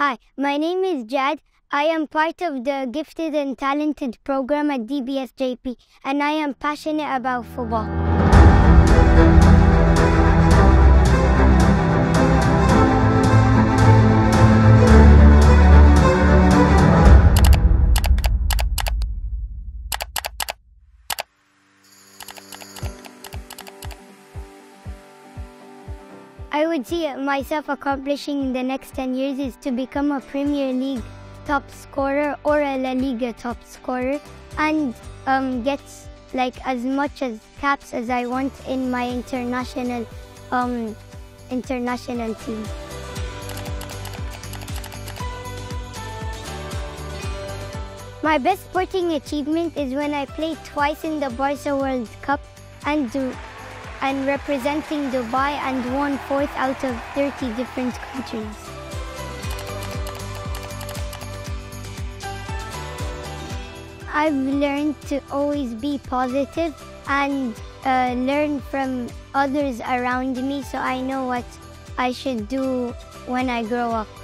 Hi, my name is Jad. I am part of the Gifted and Talented program at DBSJP, and I am passionate about football. I would see myself accomplishing in the next 10 years is to become a Premier League top scorer or a La Liga top scorer and get as much as caps as I want in my international team. My best sporting achievement is when I played twice in the Barca World Cup and representing Dubai and won 4th out of 30 different countries. I've learned to always be positive and learn from others around me so I know what I should do when I grow up.